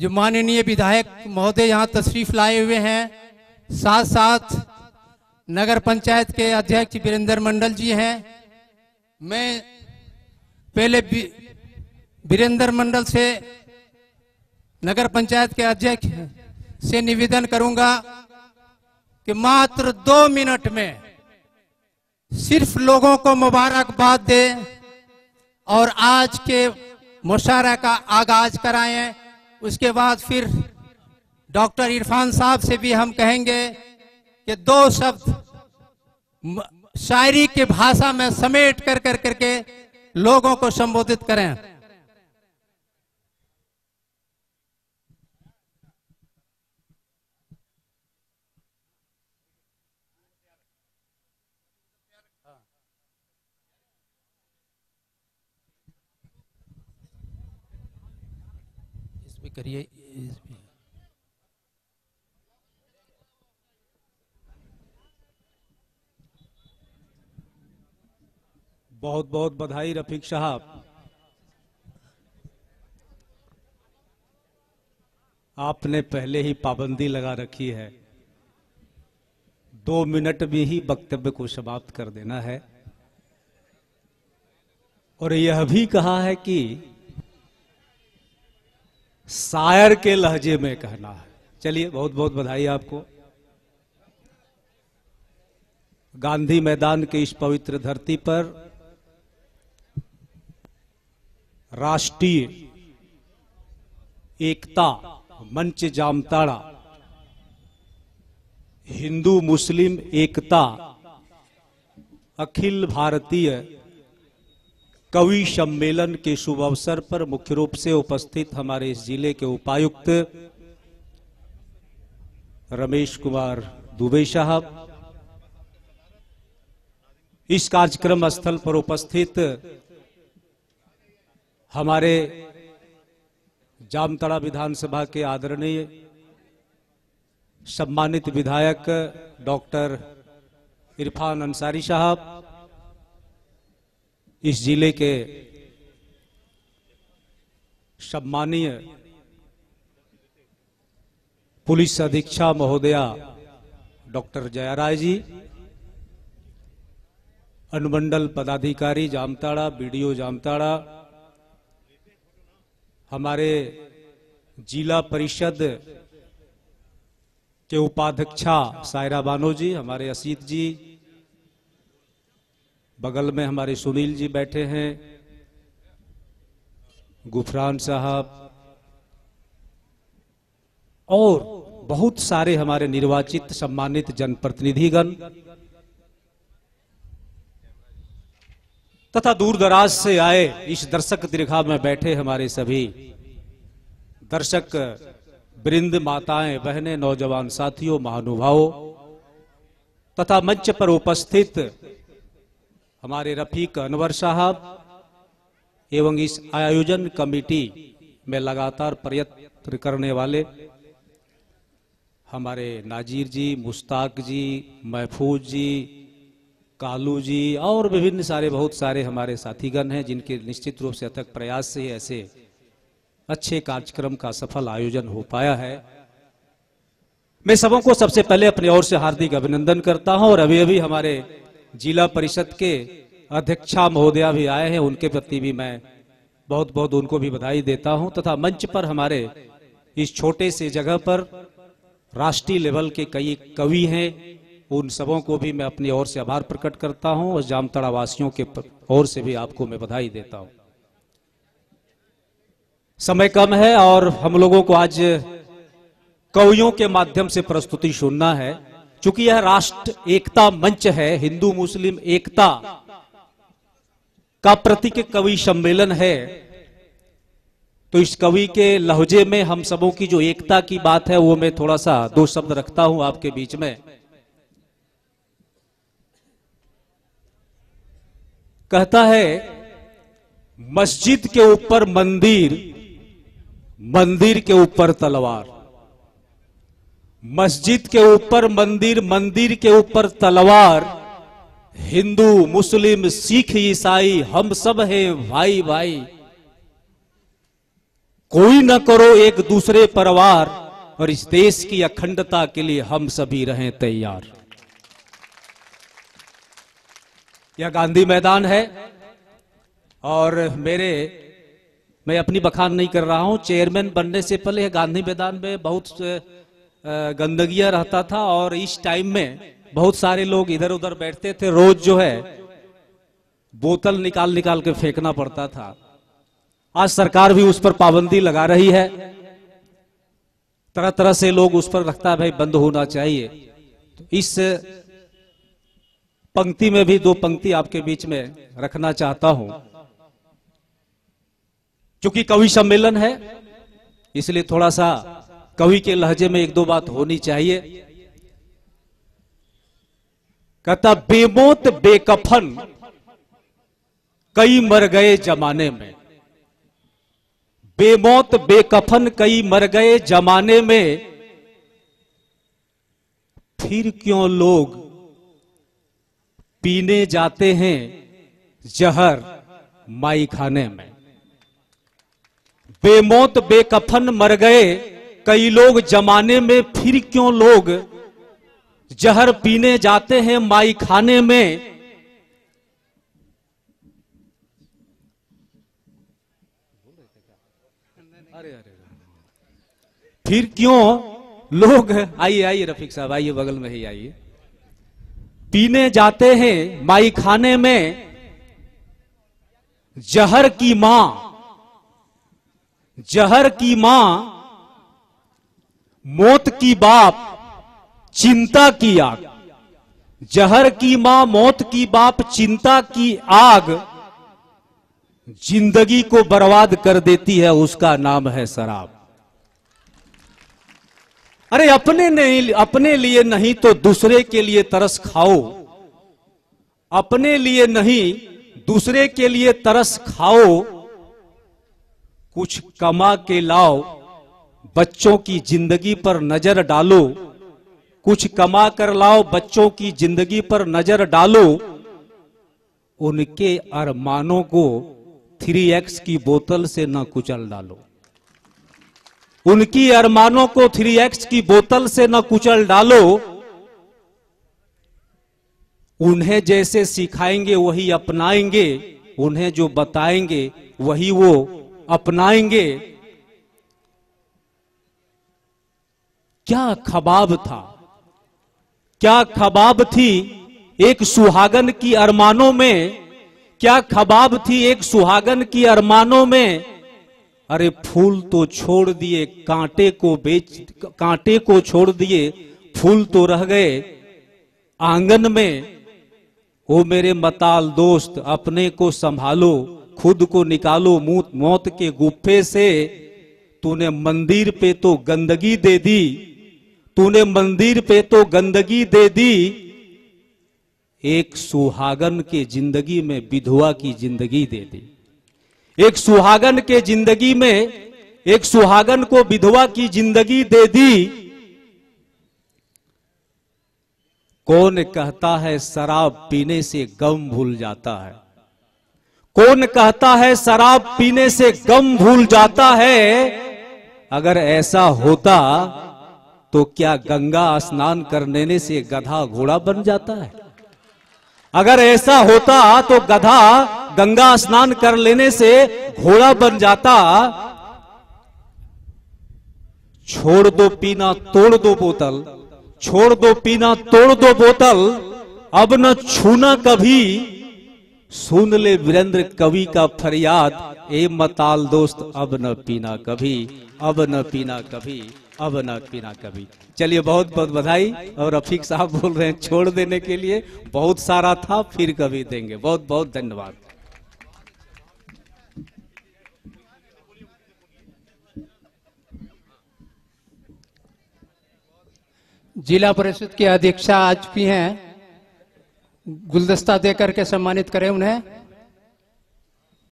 जो माननीय विधायक महोदय यहाँ तशरीफ लाए हुए हैं, साथ साथ नगर पंचायत के अध्यक्ष वीरेंद्र मंडल जी हैं। मैं पहले वीरेंद्र मंडल से, नगर पंचायत के अध्यक्ष से निवेदन करूंगा कि मात्र 2 मिनट में सिर्फ लोगों को मुबारकबाद दें और आज के मुशायरा का आगाज कराएं। उसके बाद फिर डॉक्टर इरफान साहब से भी हम कहेंगे कि 2 शब्द शायरी की भाषा में समेट कर करके लोगों को संबोधित करें। इसमें करिए। बहुत बहुत बधाई रफीक साहब। आपने पहले ही पाबंदी लगा रखी है, 2 मिनट में ही वक्तव्य को समाप्त कर देना है और यह भी कहा है कि शायर के लहजे में कहना है। चलिए, बहुत बहुत बधाई आपको। गांधी मैदान के इस पवित्र धरती पर राष्ट्रीय एकता मंच जामताड़ा, हिंदू मुस्लिम एकता अखिल भारतीय कवि सम्मेलन के शुभ अवसर पर मुख्य रूप से उपस्थित हमारे इस जिले के उपायुक्त रमेश कुमार दुबे साहब, इस कार्यक्रम स्थल पर उपस्थित हमारे जामताड़ा विधानसभा के आदरणीय सम्मानित विधायक डॉक्टर इरफान अंसारी साहब, इस जिले के सम्मानीय पुलिस अधीक्षक महोदया डॉक्टर जयाराय जी, अनुमंडल पदाधिकारी जामताड़ा, बीडीओ जामताड़ा, हमारे जिला परिषद के उपाध्यक्षा सायरा बानो जी, हमारे असीत जी, बगल में हमारे सुनील जी बैठे हैं, गुफरान साहब और बहुत सारे हमारे निर्वाचित सम्मानित जनप्रतिनिधिगण तथा दूर दराज से आए इस दर्शक दीर्घा में बैठे हमारे सभी दर्शक वृंद, माताएं, बहनें, नौजवान साथियों, महानुभावों तथा मंच पर उपस्थित हमारे रफीक अनवर साहब एवं इस आयोजन कमेटी में लगातार प्रयत्न करने वाले हमारे नाजीर जी, मुश्ताक जी, महफूज जी, कालू जी और विभिन्न सारे बहुत सारे हमारे साथीगण हैं जिनके निश्चित रूप से अथक प्रयास से ऐसे अच्छे कार्यक्रम का सफल आयोजन हो पाया है। मैं सबों को सबसे पहले अपनी ओर से हार्दिक अभिनंदन करता हूं और अभी अभी हमारे जिला परिषद के अध्यक्षा महोदया भी आए हैं, उनके प्रति भी मैं बहुत बहुत उनको भी बधाई देता हूं तथा मंच पर हमारे इस छोटे से जगह पर राष्ट्रीय लेवल के कई कवि हैं, उन सबों को भी मैं अपनी ओर से आभार प्रकट करता हूं और जामताड़ा वासियों के ओर से भी आपको मैं बधाई देता हूं। समय कम है और हम लोगों को आज कवियों के माध्यम से प्रस्तुति सुनना है। चूंकि यह राष्ट्र एकता मंच है, हिंदू मुस्लिम एकता का प्रतीक कवि सम्मेलन है, तो इस कवि के लहजे में हम सबों की जो एकता की बात है वो मैं थोड़ा सा 2 शब्द रखता हूं आपके बीच में। कहता है, मस्जिद के ऊपर मंदिर, मंदिर के ऊपर तलवार, मस्जिद के ऊपर मंदिर, मंदिर के ऊपर तलवार, हिंदू मुस्लिम सिख ईसाई हम सब हैं भाई भाई, कोई न करो एक दूसरे पर वार, और इस देश की अखंडता के लिए हम सभी रहें तैयार। यह गांधी मैदान है, और मैं अपनी बखान नहीं कर रहा हूं, चेयरमैन बनने से पहले गांधी मैदान में बहुत गंदगियां रहता था, और इस टाइम में बहुत सारे लोग इधर उधर बैठते थे। रोज जो है बोतल निकाल निकाल के फेंकना पड़ता था। आज सरकार भी उस पर पाबंदी लगा रही है। तरह तरह से लोग उस पर रखता है भाई बंद होना चाहिए। तो इस पंक्ति में भी दो पंक्ति आपके बीच में रखना चाहता हूं। क्योंकि कवि सम्मेलन है, इसलिए थोड़ा सा कवि के लहजे में एक दो बात होनी चाहिए। कहता बेमौत बेकफन कई मर गए जमाने में, बेमौत बेकफन कई मर गए जमाने में, फिर क्यों लोग पीने जाते हैं जहर माई खाने में। बेमौत बेकफन मर गए कई लोग जमाने में, फिर क्यों लोग जहर पीने जाते हैं माई खाने में। फिर क्यों लोग, आइए आइए रफीक साहब आइए, बगल में ही आइए, पीने जाते हैं माई खाने में, जहर की मां, जहर की मां, मौत की बाप, चिंता की आग। जहर की मां, मौत की बाप, चिंता की आग, जिंदगी को बर्बाद कर देती है, उसका नाम है शराब। अरे अपने लिए नहीं तो दूसरे के लिए तरस खाओ, अपने लिए नहीं दूसरे के लिए तरस खाओ, कुछ कमा के लाओ, बच्चों की जिंदगी पर नजर डालो, कुछ कमा कर लाओ, बच्चों की जिंदगी पर नजर डालो, उनके अरमानों को 3X की बोतल से न कुचल डालो, उनकी अरमानों को 3X की बोतल से न कुचल डालो। उन्हें जैसे सिखाएंगे वही अपनाएंगे, उन्हें जो बताएंगे वही वो अपनाएंगे। क्या खबाब था, क्या खबाब थी एक सुहागन की अरमानों में, क्या खबाब थी एक सुहागन की अरमानों में। अरे फूल तो छोड़ दिए, कांटे को छोड़ दिए, फूल तो रह गए आंगन में। ओ मेरे मताल दोस्त अपने को संभालो, खुद को निकालो मौत के गुफे से। तूने मंदिर पे तो गंदगी दे दी, तूने मंदिर पे तो गंदगी दे दी, एक सुहागन के जिंदगी में विधवा की जिंदगी दे दी। एक सुहागन के जिंदगी में, एक सुहागन को विधवा की जिंदगी दे दी। कौन कहता है शराब पीने से गम भूल जाता है, कौन कहता है शराब पीने से गम भूल जाता है। अगर ऐसा होता तो क्या गंगा स्नान करने से गधा घोड़ा बन जाता है। अगर ऐसा होता तो गधा गंगा स्नान कर लेने से घोड़ा बन जाता। छोड़ दो पीना तोड़ दो बोतल, छोड़ दो पीना तोड़ दो बोतल, अब न छूना कभी। सुन ले वीरेंद्र कवि का फरियाद, ए मताल दोस्त अब न पीना कभी, अब न पीना कभी, अब न पीना कभी। चलिए बहुत बहुत बधाई। और रफीक साहब बोल रहे हैं छोड़ देने के लिए, बहुत सारा था फिर कभी देंगे। बहुत बहुत धन्यवाद। जिला परिषद की अध्यक्षा आज भी हैं, गुलदस्ता देकर के सम्मानित करें उन्हें।